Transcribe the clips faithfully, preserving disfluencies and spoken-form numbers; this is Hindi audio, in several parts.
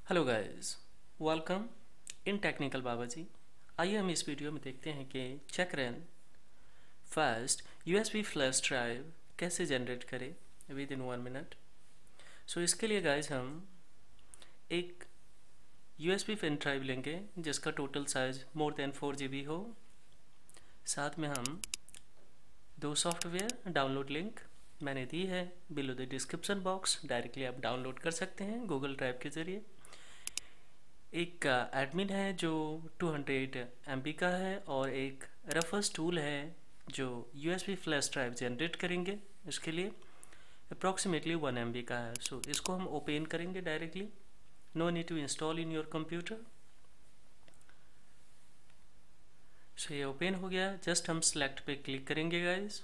Hello guys, welcome in technical Baba ji. आइए हम इस वीडियो में देखते हैं कि चेकरन फर्स्ट यूएसबी फ्लैश ड्राइव कैसे जनरेट करें within one minute. So इसके लिए गाइस हम एक यूएसबी पेन ड्राइव लेंगे जिसका total size more than four G B हो। साथ में हम दो सॉफ्टवेयर डाउनलोड लिंक मैंने दी है below the description box, directly आप डाउनलोड कर सकते हैं गूगल ड्राइव के ज़रिए। एक एडमिन है जो टू हंड्रेड एम बी का है और एक रफस टूल है जो यूएसबी फ्लैश ड्राइव जनरेट करेंगे। इसके लिए अप्रॉक्सीमेटली वन एम बी का है। सो so, इसको हम ओपन करेंगे directly, no need to install in your computer. So ये ओपन हो गया। जस्ट हम सेलेक्ट पे क्लिक करेंगे गाइस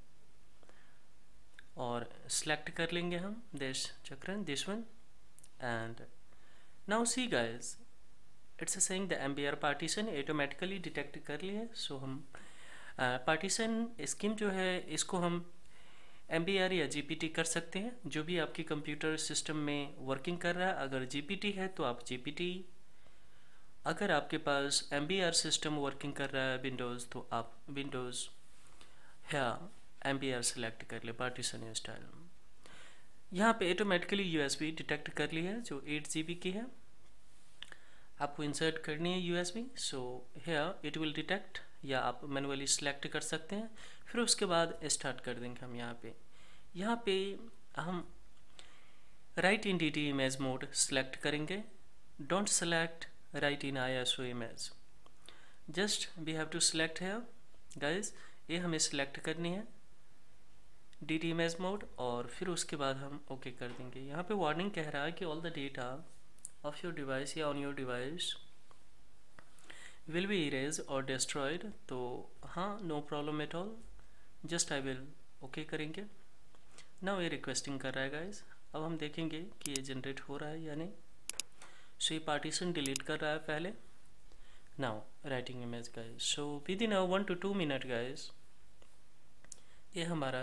और सेलेक्ट कर लेंगे हम दिस चक्रन this one and now see guys it's saying the MBR partition automatically detect कर लिए। सो हम पार्टीशन स्कीम जो है इसको हम एम्बियर या जीपीटी कर सकते हैं, जो भी आपकी कंप्यूटर सिस्टम में वर्किंग कर रहा है। अगर जीपीटी है तो आप जीपीटी, अगर आपके पास एम्बियर सिस्टम वर्किंग कर रहा है विंडोज़ तो आप विंडोज़ या एम्बियर सेलेक्ट कर ले पार्टीशन स्टाइल। यहाँ पे ऑटोमेटिकली यूएसबी डिटेक्ट कर ली है जो एट जी बी की है। आपको इंसर्ट करनी है USB. So here it will detect, या आप मैनुअली सिलेक्ट कर सकते हैं। फिर उसके बाद स्टार्ट कर देंगे हम। यहाँ पे यहाँ पे हम write in D T image mode select करेंगे। Don't select write in I S O image, just we have to select here guys. ये हमें सेलेक्ट करनी है डी टी इमेज मोड और फिर उसके बाद हम ओके okay कर देंगे। यहाँ पे वार्निंग कह रहा है कि all the data of your device या on your device will be erased or destroyed। तो हाँ, no problem at all, just I will okay करेंगे। now ये रिक्वेस्टिंग कर रहा है गाइज। अब हम देखेंगे कि ये जनरेट हो रहा है या नहीं। सो ये पार्टीशन डिलीट कर रहा है पहले। now writing image guys. So within one two two minute guys ये हमारा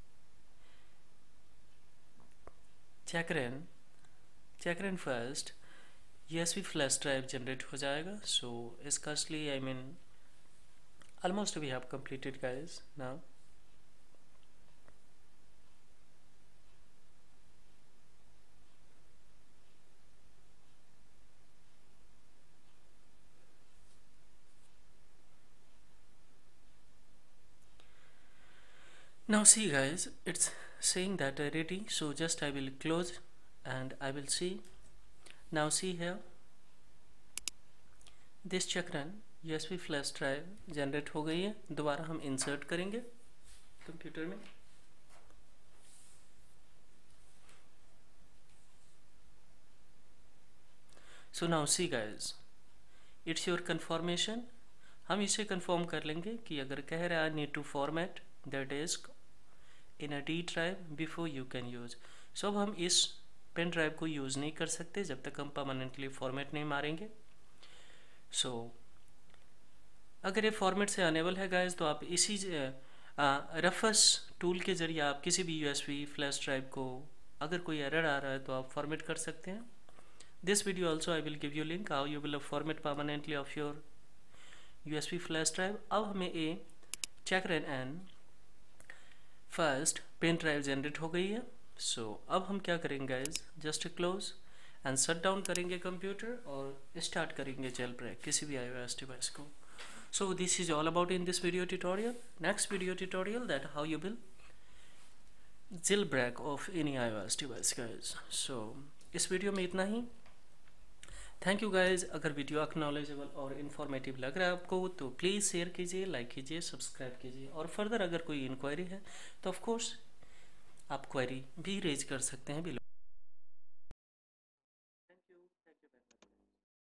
चेकरन चेकरन first USB flash drive generate हो जाएगा। सो इसकास्टली I mean almost we have completed guys now. now see guys, it's saying that uh, ready, so just I will close and I will see। now see here this चक्रन यूएसबी फ्लैश ड्राइव जनरेट हो गई है। दोबारा हम इंसर्ट करेंगे कंप्यूटर में। So now see guys, it's your confirmation. हम इसे कंफर्म कर लेंगे कि अगर कह रहा है need to format the disk in a D drive before you can use. So अब हम इस पेन ड्राइव को यूज़ नहीं कर सकते जब तक हम परमानेंटली फॉर्मेट नहीं मारेंगे। सो so, अगर ये फॉर्मेट से अनेबल है गाइज तो आप इसी रफस टूल के ज़रिए आप किसी भी यूएसबी फ्लैश ड्राइव को, अगर कोई एरर आ रहा है तो आप फॉर्मेट कर सकते हैं। This video also I will give you link how you will format permanently of your USB flash drive. अब हमें ये चेकरन and first pen drive generate हो गई है। सो so, अब हम क्या करेंगे guys, just close and shut down करेंगे कंप्यूटर और स्टार्ट करेंगे जेल ब्रेक किसी भी आईओएस डिवाइस को। So this is all about in this video tutorial. Next video tutorial that how you will jailbreak of any iOS device guys. So इस वीडियो में इतना ही। Thank you guys. अगर वीडियो एक्नॉलेजेबल और इन्फॉर्मेटिव लग रहा है आपको तो प्लीज़ शेयर कीजिए, लाइक कीजिए, सब्सक्राइब कीजिए। और फर्दर अगर कोई इंक्वायरी है तो ऑफकोर्स आप क्वेरी भी रेज कर सकते हैं बिलो।